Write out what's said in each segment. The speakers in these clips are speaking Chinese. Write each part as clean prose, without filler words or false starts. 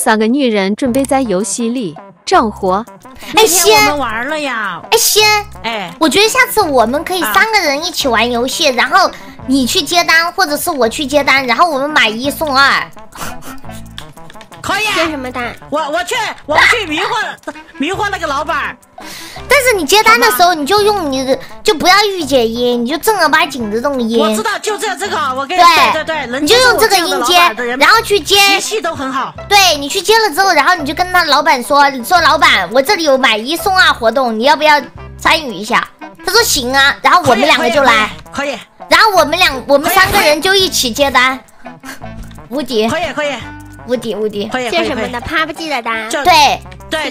3个女人准备在游戏里整活。 哎，我们玩了呀！ 哎，仙，哎，我觉得下次我们可以3个人一起玩游戏，然后你去接单，或者是我去接单，然后我们买1送2。 可以。 接什么单？ 我去迷惑那个老板。 但是你接单的时候，你就用你的，就不要御姐音，你就正儿八经的这种音。 我知道，就这个，我跟对， 你就用这个音接，然后去接， 脾气都很好。 对，你去接了之后，然后你就跟他老板说，你说老板，我这里有买1送2活动，你要不要参与一下？他说行啊，然后我们2个就来， 可以。 然后我们3个人就一起接单，无敌。 可以。 无敌， 可以接什么的 ？PUBG 的单。 对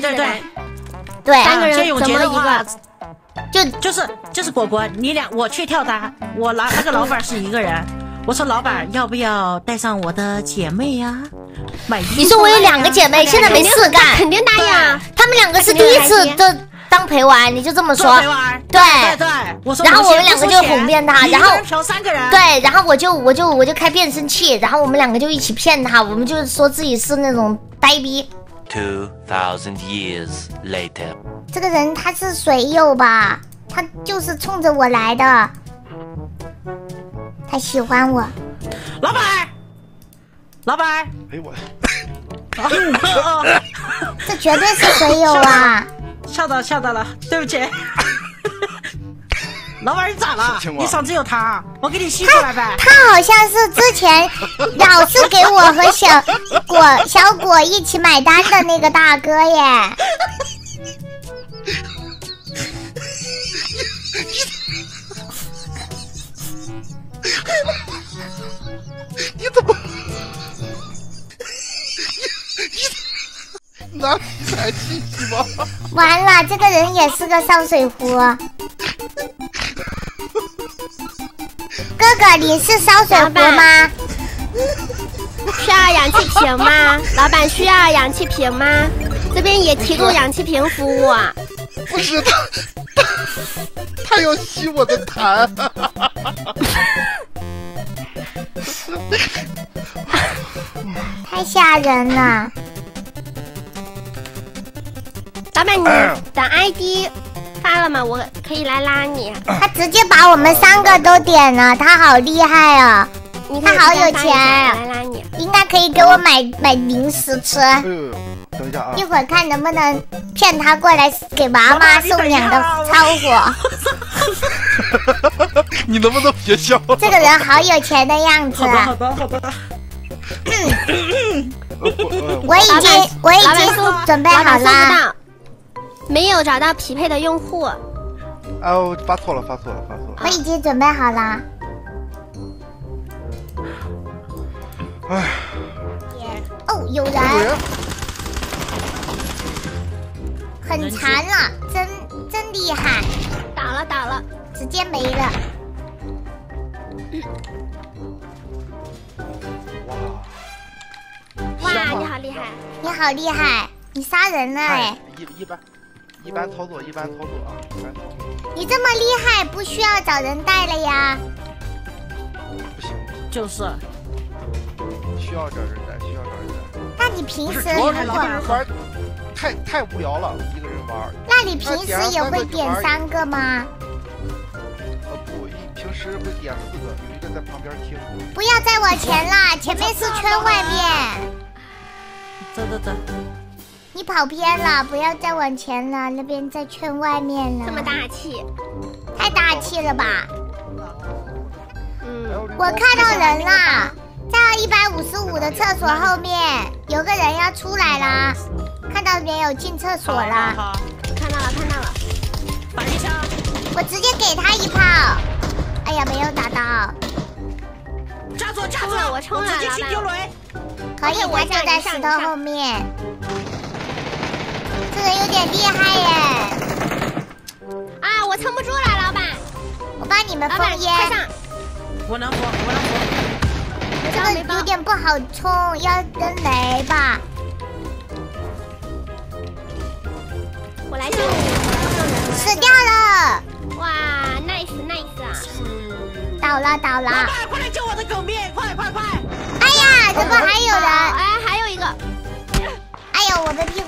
，3个人怎么一个？ 就是果果，你俩我去跳单，我拿那个老板是1个人，我说老板要不要带上我的姐妹呀？ 你说我有2个姐妹，现在没事干， 肯定答应。 他们2个是第一次的当陪玩，你就这么说。对，然后我们2个就哄骗他，然后嫖3个人。 对，然后我就开变声器，然后我们2个就一起骗他，我们就说自己是那种呆逼。 2000 years later， 这个人他是水友吧？他就是冲着我来的，他喜欢我。 老板， 哎我， 这绝对是水友啊！ 吓到了，对不起。老板你咋了？你嗓子有痰，我给你吸出来呗。 他好像是之前老是给我和小果一起买单的那个大哥耶。 你怎么？那才信息吗？ 完了，这个人也是个烧水壶。哥哥，你是烧水壶吗？ 需要氧气瓶吗？老板需要氧气瓶吗？这边也提供氧气瓶服务。 不是他要吸我的痰。 太吓人了。 老板，你等 ID 发了吗？我可以来拉你。 他直接把我们3个都点了，他好厉害啊！他好有钱， 来拉你， 应该可以给我买零食吃。 等一下啊， 一会儿看能不能骗他过来给娃娃送2个超火。 你能不能别笑？ 这个人好有钱的样子。 好的。 我已经准备好了。 没有找到匹配的用户。 哦，发错了。 我已经准备好了。 哎。 哦，有人。很残了，真厉害。 倒了， 直接没了。 哇，你好厉害！ 你好厉害！你杀人了哎！ 一般操作啊，一般操作。 你这么厉害，不需要找人带了呀？ 不行， 就是。 需要找人带。 那你平时如果太无聊了，一个人玩。 那你平时也会点3个吗？ 不，平时会点4个，有一个在旁边听。 不要再往前啦，前面是圈外面。 走。 你跑偏了，不要再往前了，那边在圈外面了。 这么大气， 太大气了吧？我看到人了，在155的厕所后面，有个人要出来了，看到没有？进厕所了。 看到了。 打一枪。 我直接给他1炮。哎呀，没有打到。 加住！ 我冲了， 直接去丢雷。 可以，他就在石头后面。这人有点厉害耶！ 啊，我撑不住了，老板。 我帮你们封烟。 快上！ 我能活。 这个有点不好冲，要扔雷吧？ 我来救你。 死掉了！ 哇 ，nice 啊！ 倒了！ 老板，快来救我的狗命！快！ 哎呀，怎么还有人？ 哎，还有一个。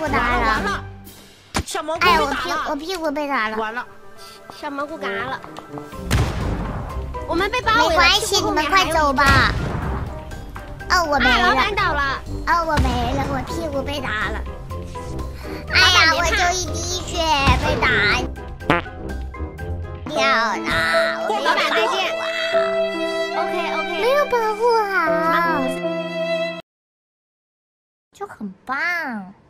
股打了。 完了，小蘑菇哎， 被打了。 我屁股被打了。 完了， 小蘑菇嘎了。我们被包围了， 没关系，你们快走吧。哦，我没老了。 板倒了。 哦，我没了，我屁股被打了。哎呀，我就一滴血被打掉了。 老板再见。OK， 没有保护好，就很棒。